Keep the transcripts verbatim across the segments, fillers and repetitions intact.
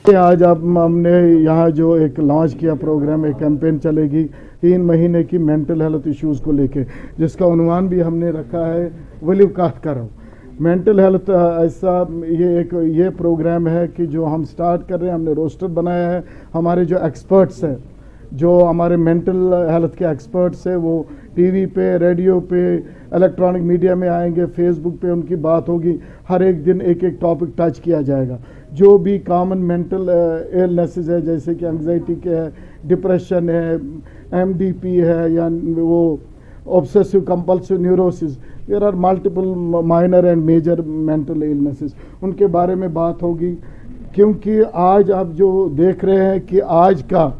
आज अब हमने यहाँ जो एक लॉन्च किया प्रोग्राम, एक कैंपेन चलेगी तीन महीने की मेंटल हेल्थ इश्यूज़ को लेके, जिसका उन्वान भी हमने रखा है वली कात करो। मेंटल हेल्थ ऐसा ये एक ये प्रोग्राम है कि जो हम स्टार्ट कर रहे हैं, हमने रोस्टर बनाया है। हमारे जो एक्सपर्ट्स हैं, जो हमारे मेंटल हेल्थ के एक्सपर्ट्स हैं, वो टीवी पे, रेडियो पे, इलेक्ट्रॉनिक मीडिया में आएंगे, फेसबुक पे उनकी बात होगी। हर एक दिन एक एक टॉपिक टच किया जाएगा। जो भी कॉमन मेंटल इलनेसेस है, जैसे कि एंग्जाइटी के है, डिप्रेशन है, एम डी पी है, या वो obsessive compulsive neurosis, there are multiple minor and major mental illnesses, उनके बारे में बात होगी। क्योंकि आज आप जो देख रहे हैं कि आज का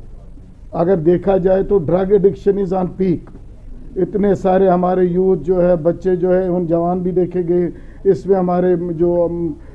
अगर देखा जाए तो drug addiction is on peak. इतने सारे हमारे यूथ जो है, बच्चे जो है, उन जवान भी देखे गए, इसमें हमारे जो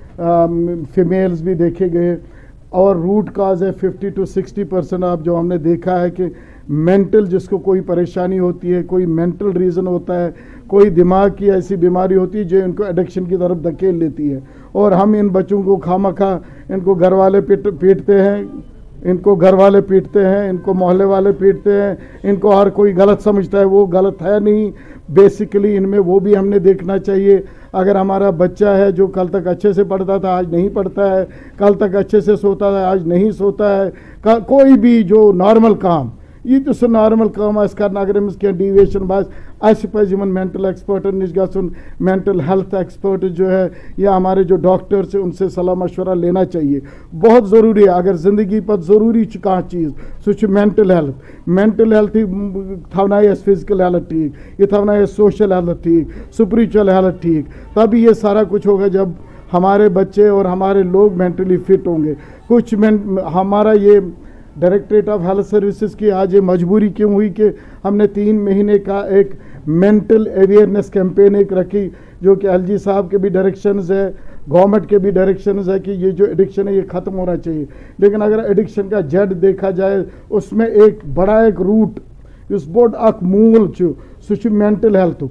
फीमेल्स भी देखे गए। और रूट काज है फिफ्टी टू सिक्सटी परसेंट आप जो हमने देखा है कि मेंटल, जिसको कोई परेशानी होती है, कोई मेंटल रीज़न होता है, कोई दिमाग की ऐसी बीमारी होती है जो इनको एडिक्शन की तरफ धकेल लेती है। और हम इन बच्चों को खामखा इनको घर वाले पीट पीटते हैं इनको घर वाले पीटते हैं इनको मोहल्ले वाले पीटते हैं, इनको हर कोई गलत समझता है। वो गलत है नहीं, बेसिकली इनमें वो भी हमने देखना चाहिए। अगर हमारा बच्चा है जो कल तक अच्छे से पढ़ता था, आज नहीं पढ़ता है, कल तक अच्छे से सोता था, आज नहीं सोता है, कोई भी जो नॉर्मल काम, ये तो नॉर्मल काम कर, अगर अमें डिविएशन बास अस पज मेंटल एक्सपर्टन नश गन, मेंटल हेल्थ एक्सपर्ट जो है या हमारे जो डॉक्टर्स हैं उनसे सलाह मशवरा लेना चाहिए। बहुत ज़रूरी है। अगर ज़िंदगी पर ज़रूरी कह चीज़ सह मेंटल हेल्थ मेंटल हेल्थ थवना फिजिकल हेल्थ ठीक, ये थवना सोशल हेल्थ ठीक, स्पिरिचुअल हेल्थ ठीक। तभी ये सारा कुछ होगा जब हमारे बच्चे और हमारे लोग मेंटली फिट होंगे। कुछ हमारा ये डायरेक्टरेट ऑफ हेल्थ सर्विसेज की आज ये मजबूरी क्यों हुई कि हमने तीन महीने का एक मेंटल अवेयरनेस कैंपेन एक रखी, जो कि एलजी साहब के भी डायरेक्शंस है, गवर्नमेंट के भी डायरेक्शंस है कि ये जो एडिक्शन है ये ख़त्म होना चाहिए। लेकिन अगर एडिक्शन का जड़ देखा जाए, उसमें एक बड़ा एक रूट इस बोड अख मूल सह मेंटल हेल्थ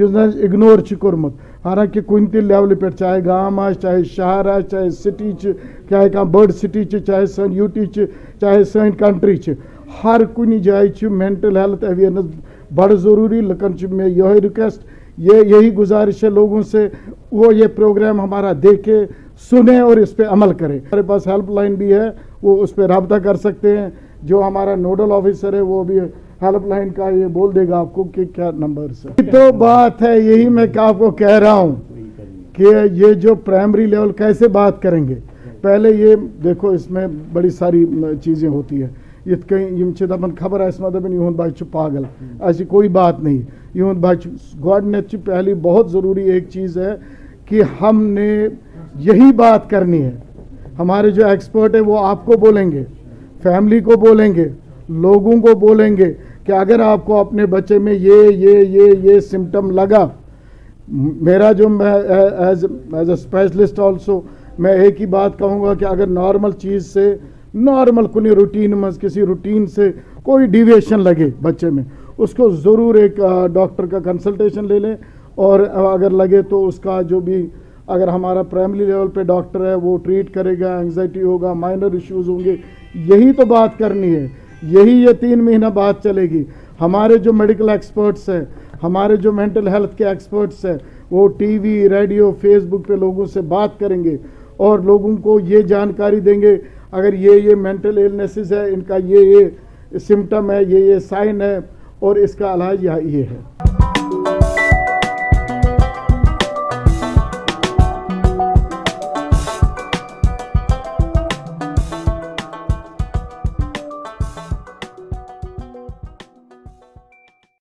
इग्नोर कोर्मुत। हालांकि कुन ति लेवल पे, चाहे गाँव आ, चाहे शहर आ, चाहे सिटी चाहे कह बड़ सिटी चाहे सन यूटी चाहे सन कंट्री, हर कुछ जाए मेंटल हेल्थ अवेयरनेस बड़ ज़रूरी। लकन में यही रिक्वेस्ट, ये यही गुजारिश है लोगों से, वो ये प्रोग्राम हमारा देखे, सुने और इस पर अमल करें। हमारे पास हेल्पलाइन भी है, वो उस पर रब्ता कर सकते हैं। जो हमारा नोडल ऑफिसर है वो भी हेल्पलाइन का ये बोल देगा आपको कि क्या नंबर है। तो बात है, यही मैं आपको कह रहा हूँ कि ये जो प्राइमरी लेवल कैसे बात करेंगे। पहले ये देखो, इसमें बड़ी सारी चीज़ें होती है। ये कहीं दपन खबर आसमा दपन यून बच्चे पागल, ऐसी कोई बात नहीं। यून बच्चे गोडनेट पहली बहुत ज़रूरी एक चीज़ है कि हमने यही बात करनी है। हमारे जो एक्सपर्ट है वो आपको बोलेंगे, फैमिली को बोलेंगे, लोगों को बोलेंगे कि अगर आपको अपने बच्चे में ये ये ये ये सिम्टम लगा, मेरा जो मैं as as a specialist also मैं एक ही बात कहूँगा कि अगर नॉर्मल चीज़ से, नॉर्मल कुनी रूटीन में किसी रूटीन से कोई डिविएशन लगे बच्चे में, उसको ज़रूर एक डॉक्टर का कंसल्टेशन ले लें। और अगर लगे तो उसका जो भी, अगर हमारा प्राइमरी लेवल पे डॉक्टर है वो ट्रीट करेगा। एंग्जाइटी होगा, माइनर इश्यूज़ होंगे, यही तो बात करनी है। यही ये तीन महीना बात चलेगी। हमारे जो मेडिकल एक्सपर्ट्स हैं, हमारे जो मेंटल हेल्थ के एक्सपर्ट्स हैं, वो टीवी, रेडियो, फेसबुक पे लोगों से बात करेंगे और लोगों को ये जानकारी देंगे, अगर ये ये मेंटल इलनेसेस है, इनका ये ये सिम्टम है, ये ये साइन है और इसका इलाज ये है।